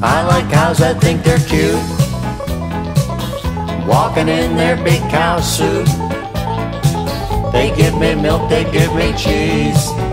I like cows, I think they're cute, walking in their big cow suit. They give me milk, they give me cheese.